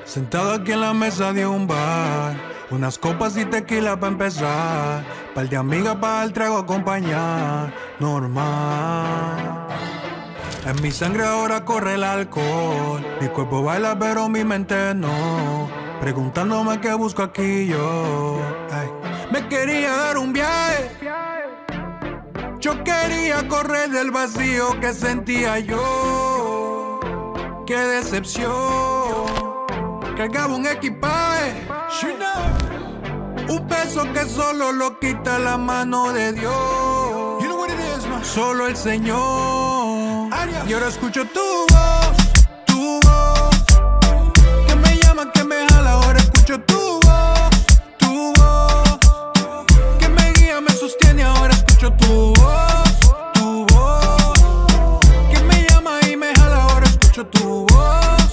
Sentado aquí en la mesa de un bar, unas copas y tequila para empezar, par de amigas para el trago acompañar, normal. En mi sangre ahora corre el alcohol, mi cuerpo baila pero mi mente no, preguntándome qué busco aquí yo. Ay. Me quería dar un viaje, yo quería correr del vacío que sentía yo. Qué decepción, cargaba un equipaje, un peso que solo lo quita la mano de Dios. Solo el Señor. Y ahora escucho tu voz, que me llama, que me jala. Ahora escucho tu voz, que me guía, me sostiene. Ahora escucho tu voz, que me llama y me jala. Ahora escucho tu voz.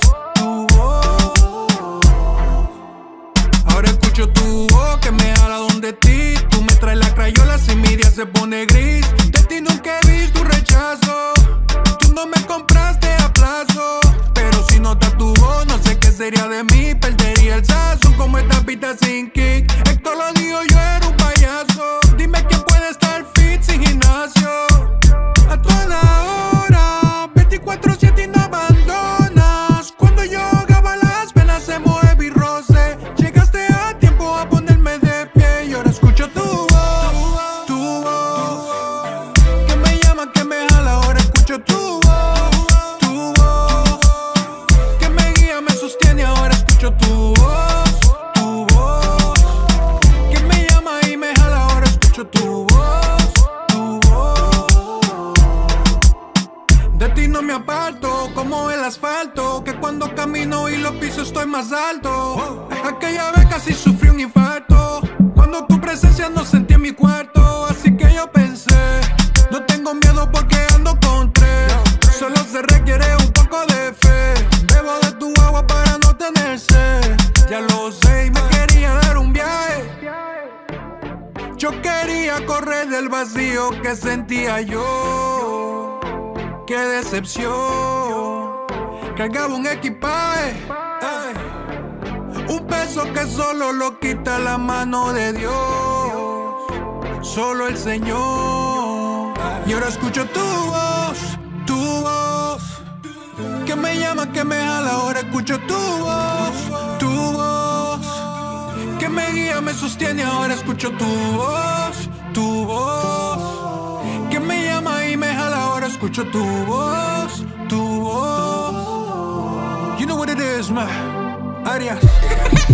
Ahora escucho tu voz que me jala donde ti. Tú me traes la crayola si mi día se pone gris. De ti nunca he visto un rechazo. Tú no me compraste a plazo. Pero si notas tu voz, no sé qué sería de mí. Perdería el sazón como esta pista sin kick. Esto lo digo yo, era un payaso. Dime quién puede estar fit sin gimnasio. A toda hora, 24/7 y no abandonas. Cuando yo ahogaba las penas se mueve y roce. Llegaste a tiempo a ponerme de pie. Y ahora escucho tu voz, que me llama, que me jala. Ahora escucho tu voz, que me guía, me sostiene. Ahora escucho tu voz, que me llama y me jala. Ahora escucho tu voz. De ti no me aparto, como el asfalto, que cuando camino y lo piso estoy más alto. Aquella vez casi sufrí un infarto, cuando tu presencia no sentí en mi cuarto. Así que yo pensé, no tengo miedo porque ando con tres. Solo se requiere un poco de fe. Bebo de tu agua para no tener sed. Ya lo sé y me quería dar un viaje. Yo quería correr del vacío que sentía yo. Qué decepción, cargaba un equipaje, un peso que solo lo quita la mano de Dios. Solo el Señor. Y ahora escucho tu voz, que me llama, que me jala. Ahora escucho tu voz, que me guía, me sostiene. Ahora escucho tu voz, que me llama y me jala. Ahora escucho tu voz. You know what it is, man. Arias.